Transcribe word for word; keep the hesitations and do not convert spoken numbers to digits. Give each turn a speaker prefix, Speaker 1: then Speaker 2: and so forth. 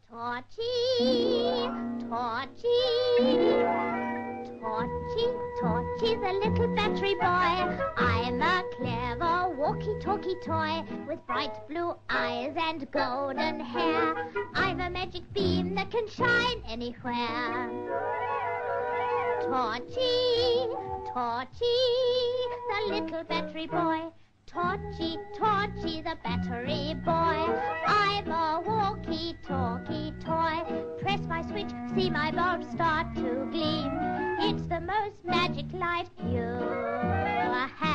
Speaker 1: Torchy, Torchy, Torchy, Torchy, the little battery boy. I'm a clever walkie-talkie toy with bright blue eyes and golden hair. I'm a magic beam that can shine anywhere. Torchy, Torchy, the little battery boy. Torchy, Torchy, the battery boy. I'm a walkie-talkie toy. Press my switch, see my bulb start to gleam. It's the most magic light you have.